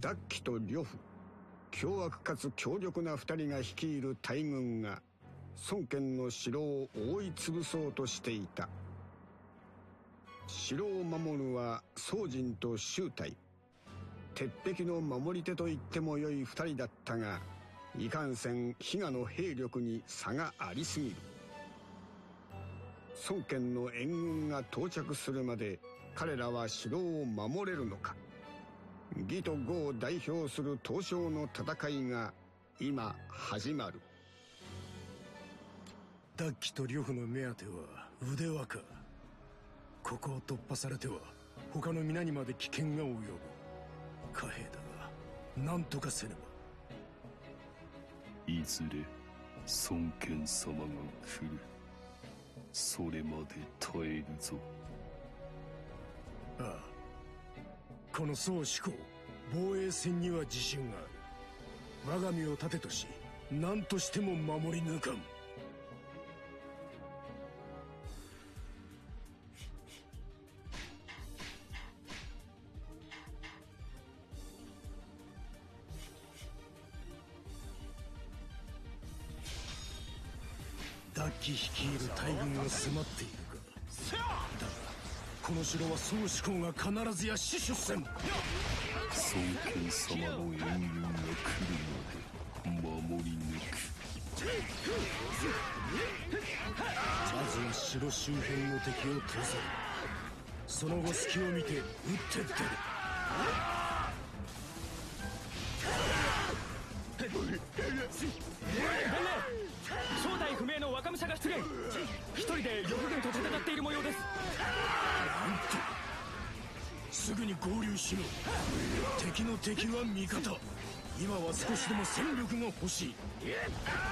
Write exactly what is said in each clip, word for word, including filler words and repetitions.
ダッキと呂布、凶悪かつ強力な二人が率いる大軍が孫権の城を覆い潰そうとしていた。城を守るは宗人と周泰。鉄壁の守り手と言ってもよい二人だったが、いかんせん比嘉の兵力に差がありすぎる。孫権の援軍が到着するまで彼らは城を守れるのか。義と呉を代表する東照の戦いが今始まる。 ダッキと呂布の目当ては腕輪か。ここを突破されては他の皆にまで危険が及ぶ。貨幣だが何とかせねば。 いずれ孫権様が来る。それまで耐えるぞ。 ああ、この宋志功防衛戦には自信がある。我が身を盾とし何としても守り抜かん。ダッキ率いる大軍が迫っているが、だがこの城は宋志功が必ずや死守せん。 孫権様の援軍が来るまで守り抜く。 まずは城周辺の敵を閉ざる。その後隙を見て撃って出る。 正体不明の若武者が出現。一人で呂布軍と戦っている模様です。 なんとすぐに合流しろ。敵の敵は味方。今は少しでも戦力が欲しい。これが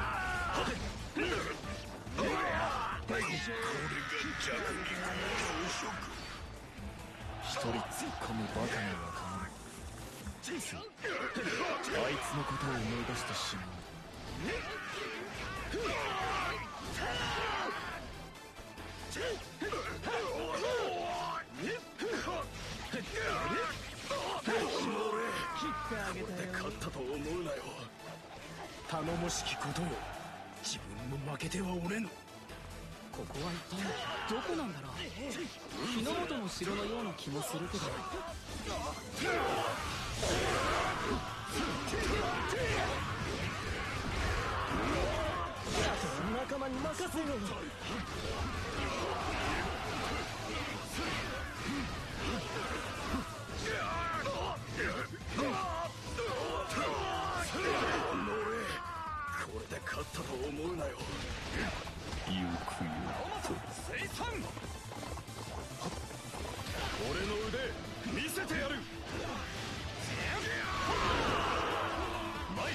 弱肉強食。 一人突っ込むバカな若者。あいつのことを思い出してしまう。 勝ったと思うなよ。頼もしきことよ。自分も負けてはおれぬ。 ここは一体どこなんだろう。日の本の城のような気もするけど。仲間に任せろ。 これで勝ったと思うなよ。よくよ生産。俺の腕見せてやる。前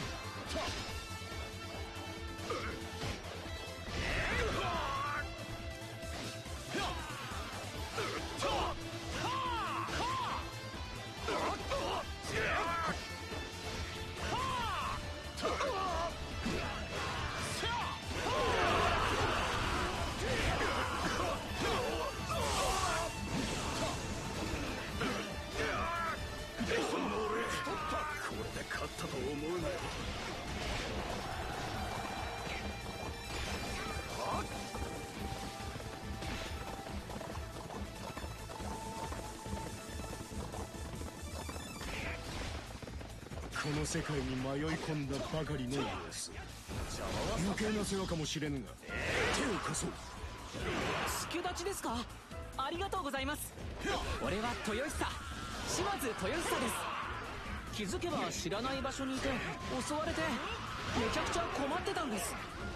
勝ったと思うなよ。この世界に迷い込んだばかりの様子。余計な世話かもしれぬが手を貸そう。 助立ちですか。ありがとうございます。俺は豊久、島津豊久です。気づけば知らない場所にいて襲われてめちゃくちゃ困ってたんです。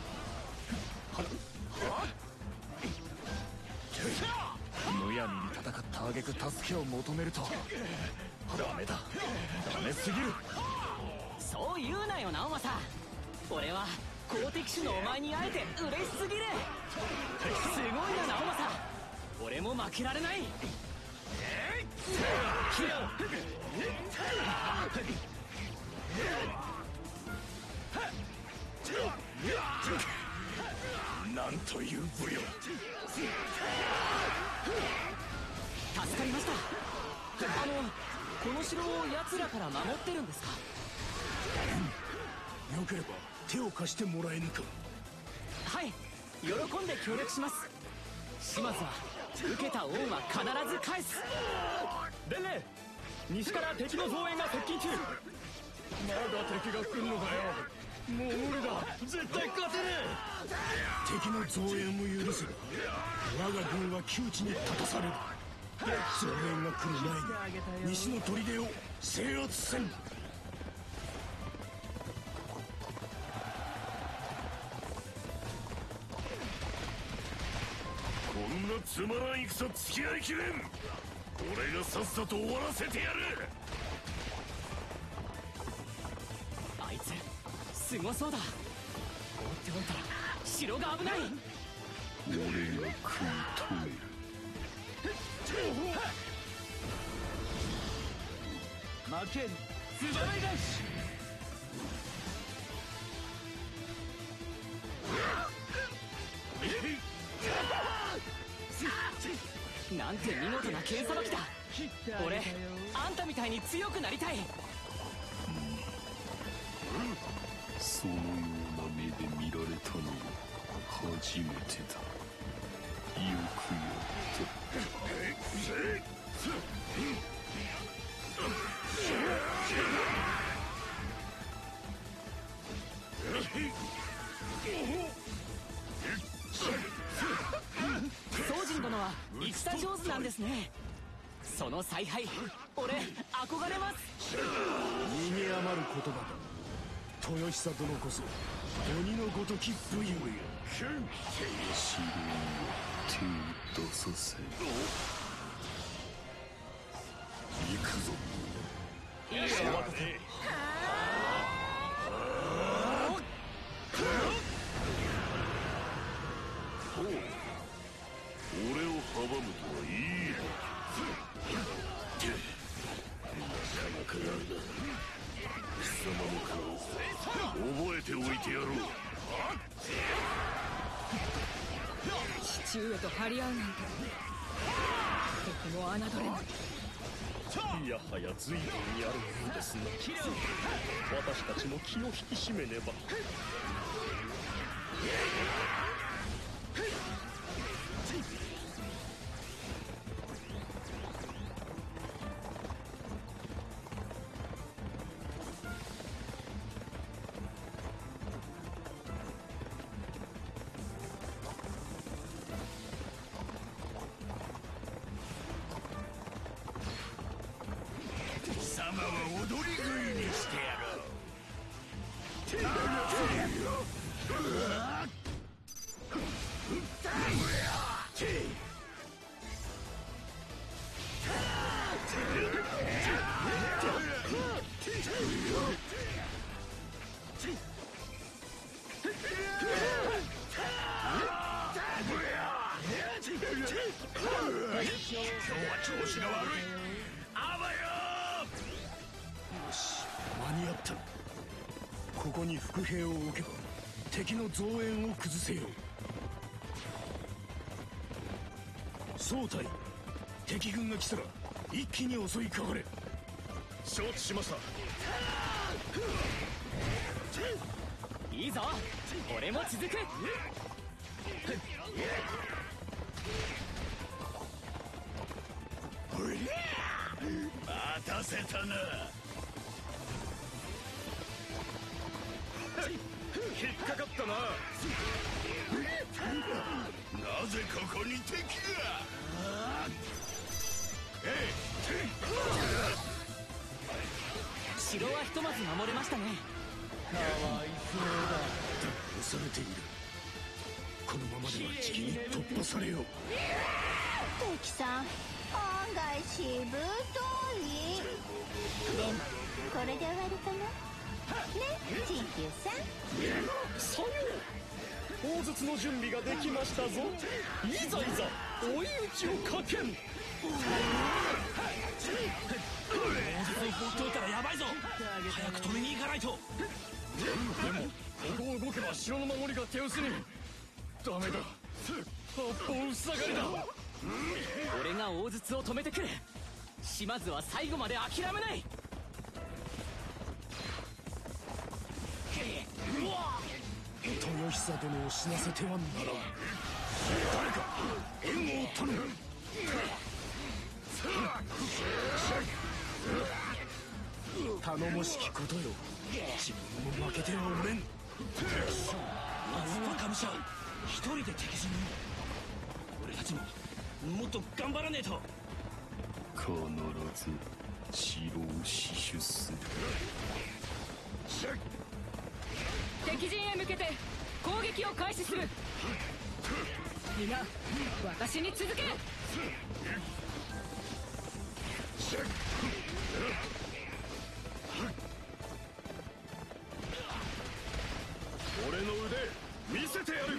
むやみに戦った挙句助けを求めるとダメだ。ダメすぎる。 そう言うなよ直政。俺は好敵手のお前に会えて嬉しすぎる。すごいな直政。俺も負けられない。 なんという武勇。 助かりました。あのこの城を奴らから守ってるんですか？ よければ手を貸してもらえぬか。 はい、喜んで協力します。島津は受けた恩は必ず返す。 伝令、西から敵の増援が接近中。まだ敵が来るのかよ。もう無理だ、絶対勝てねえ。敵の増援を許せば我が軍は窮地に立たされる。増援が来る前に西の砦を制圧せん。 こんなつまらん戦付き合いきれん。俺がさっさと終わらせてやる。 あいつすごそうだ。放っておいたら城が危ない。 俺が食い止める。 負ける素早い返し。 なんて見事な剣さばきだ。俺あんたみたいに強くなりたい。 そのような目で見られたのは初めてだ。よくやった。 宗人殿は戦上手なんですね。その采配、俺憧れます。 身に余る言葉だ。豊久殿こそ鬼のごとき武勇や。 城に手を出させ。行くぞ。 いいよ、任せ。 俺を阻むとはいいな。なかなかやるな。貴様の顔覚えておいてやろう。 父上と張り合うなんて敵も侮れない。 いやはや随分やるものですな。私たちも気を引き締めねば。 貴様は踊り食いにしてやろう。今日は調子が悪い。あばよ。 よし、間に合った。ここに伏兵を置けば敵の増援を崩せよう。総隊、敵軍が来たら一気に襲いかかれ。 承知しました。 いいぞ、俺も続く。 待たせたな。 引っかかったな。 なぜここに敵が。 城はひとまず守れましたね。 かわいそうだ。 押されている。このままではじきに突破されよう。 敵さん、案外しぶとい。でもこれで終わりかな。ね、チンキューさん。 さよう。砲術の準備ができましたぞ。いざいざ追い打ちをかけん。 砲術を放っておいたらヤバいぞ。早く止めに行かないと。 でもここを動けば城の守りが手薄に。ダメだ、八方塞がりだ。 俺が大筒を止めてくる。 島津は最後まで諦めない。 豊久殿を死なせてはならん。誰か援護を頼む。頼もしきことよ。自分も負けてはおれん。 アスパカムシャ一人で敵陣に。俺たちももっと頑張らねえと。 必ず城を死守する。 敵陣へ向けて攻撃を開始する。皆私に続け。 俺の腕見せてやる。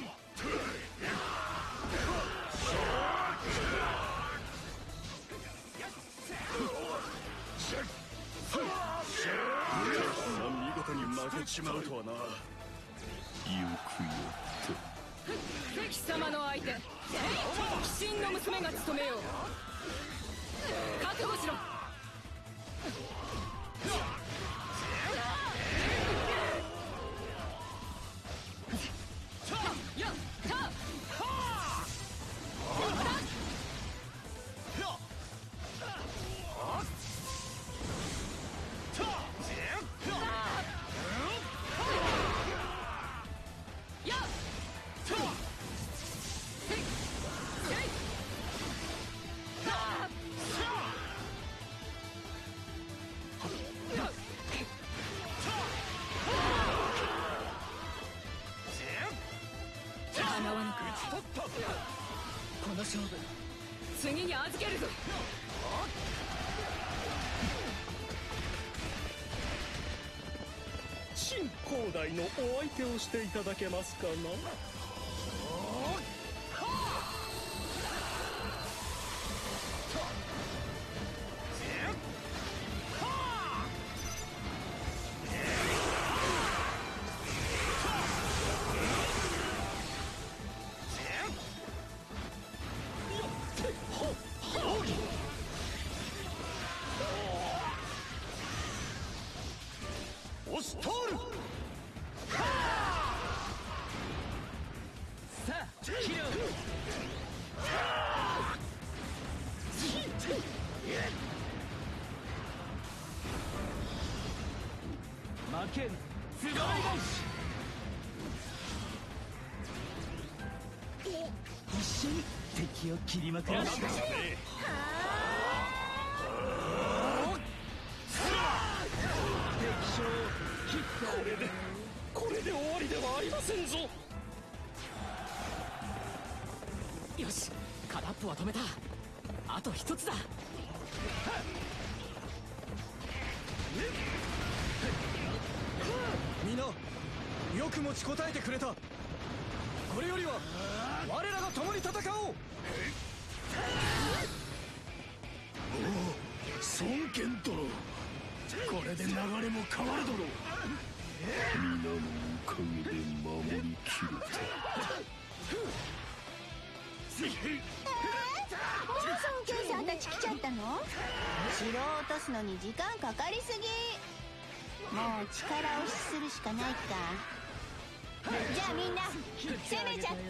見事に負けちまうとはな。 よくやった。 関様の相手鬼神の娘が務めよう。覚悟しろ。この勝負次に預けるぞ。 新広大のお相手をしていただけますかな。 押し通る。 さあキル負けんつばい返し。一緒に敵を切りまくらしてこれでこれで終わりではありませんぞ。 よし片っぽは止めた。あと一つだ。 みんなよく持ちこたえてくれた。これよりは我らが共に戦おう。 孫権殿、これで流れも変わるだろう。 皆のおかげで守りきれた。 えー、もう孫権さんたち来ちゃったの？城を落とすのに時間かかりすぎ。もう力押しするしかないか。じゃあみんな攻めちゃって。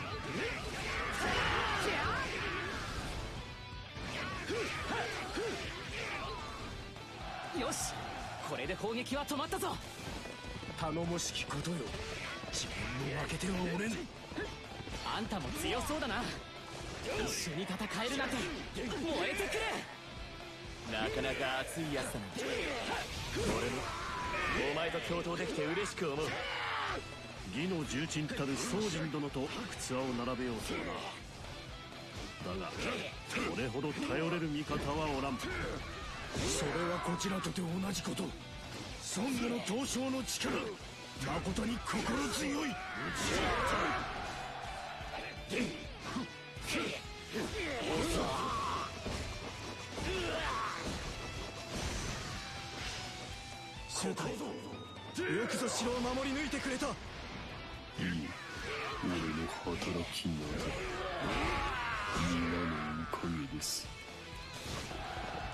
よしこれで砲撃は止まったぞ。 頼もしきことよ。自分も負けてはおれん。 あんたも強そうだな。一緒に戦えるなんて燃えてくれ。 なかなか熱いやつだな。俺もお前と共闘できて嬉しく思う。義の重鎮たる宗人殿と靴輪を並べようそうだ。だが俺ほど頼れる味方はおらん。 それはこちらとて同じこと。孫武の刀匠の力、誠に心強い。 後悔よくぞ城を守り抜いてくれた。 いい俺の働きなど皆のおかげです。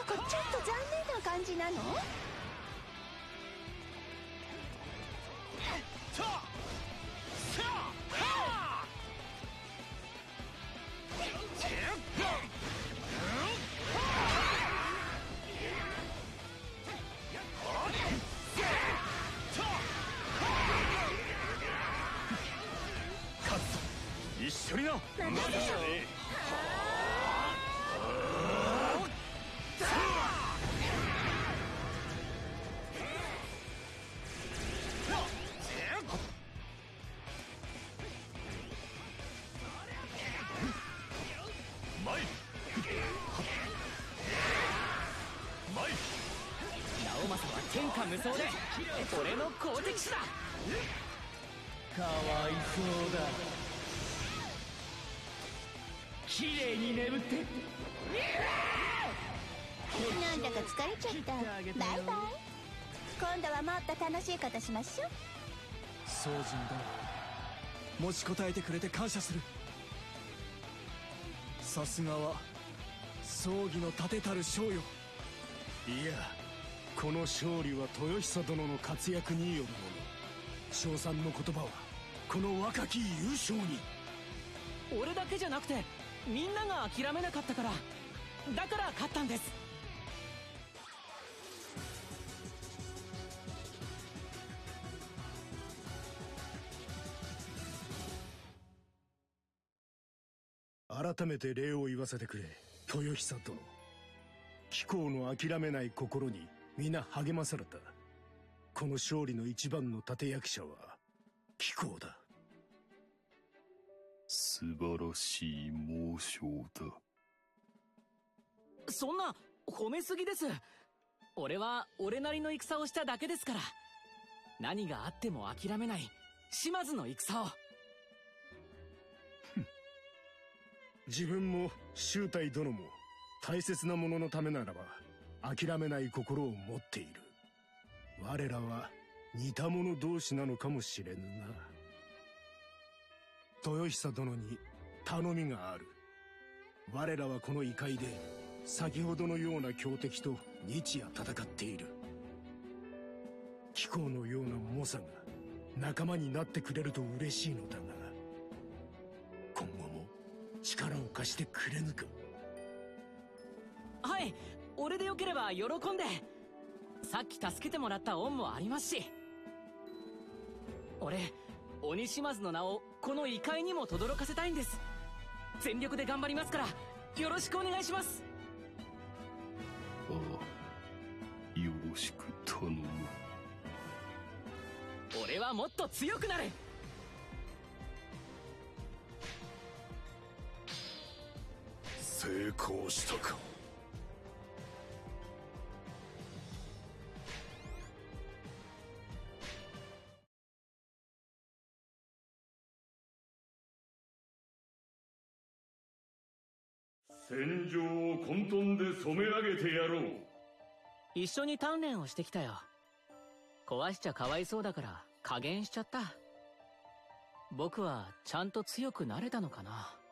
かちょっと残念な感じなの？ 一緒にな。まだね。 直政は天下無双で俺の好敵手だ。 かわいそうだ。綺麗に眠って。 なんだか疲れちゃった。バイバイ。今度はもっと楽しいことしましょう。 宗人殿、持ちこたえてくれて感謝する。さすがは葬儀の立てたる将よ。いや、この勝利は豊久殿の活躍によるもの。称賛の言葉はこの若き優勝に。 俺だけじゃなくてみんなが諦めなかったから、だから勝ったんです。 改めて礼を言わせてくれ、豊久殿。貴公の諦めない心に皆励まされた。この勝利の一番の立役者は貴公だ。 素晴らしい猛将だ。 そんな褒めすぎです。俺は俺なりの戦をしただけですから。何があっても諦めない島津の戦を。 自分も周太殿も大切なもののためならば諦めない心を持っている。我らは似た者同士なのかもしれぬな。豊久殿に頼みがある。我らはこの異界で先ほどのような強敵と日夜戦っている。貴公のような猛者が仲間になってくれると嬉しいのだが、今後も力を貸してくれぬか。 はい、俺でよければ喜んで。さっき助けてもらった恩もありますし。俺鬼島津の名をこの異界にも轟かせたいんです。全力で頑張りますからよろしくお願いします。 ああ、よろしく頼む。 俺はもっと強くなる。 成功したか。 戦場を混沌で染め上げてやろう。 一緒に鍛錬をしてきたよ。壊しちゃかわいそうだから加減しちゃった。僕はちゃんと強くなれたのかな。